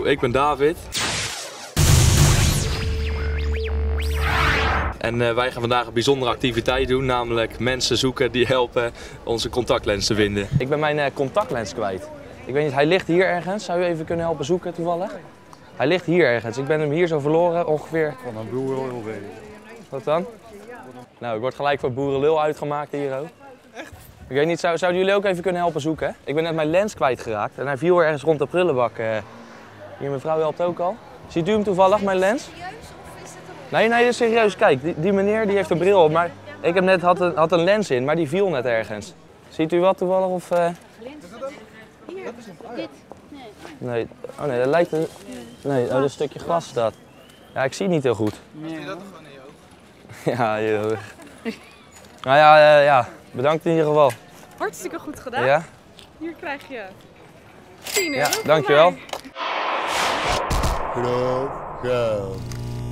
ik ben David. En wij gaan vandaag een bijzondere activiteit doen, namelijk mensen zoeken die helpen onze contactlens te vinden. Ik ben mijn contactlens kwijt. Ik weet niet, hij ligt hier ergens. Zou u even kunnen helpen zoeken toevallig? Hij ligt hier ergens. Ik ben hem hier zo verloren ongeveer. Van een boerenlul weet ik. Wat dan? Nou, ik word gelijk voor boerenlul uitgemaakt hier ook. Echt? Ik weet niet, zouden jullie ook even kunnen helpen zoeken? Hè? Ik ben net mijn lens kwijtgeraakt en hij viel ergens rond de prullenbak. Hier, mevrouw helpt ook al. Ziet u hem toevallig, mijn lens? Nee, dat is serieus. Kijk, die meneer die heeft een bril op, maar ik heb net had een lens in, maar die viel net ergens. Ziet u wat toevallig? Of, Hier, dit. Nee. Oh nee, dat lijkt een... Nee, oh, dat is een stukje glas dat. Ja, ik zie niet heel goed. Doe je dat toch gewoon in je oog? Ja, joh. Nou ja, ja, bedankt in ieder geval. Hartstikke goed gedaan. Ja? Hier krijg je 10 euro. Ja, dankjewel. Go.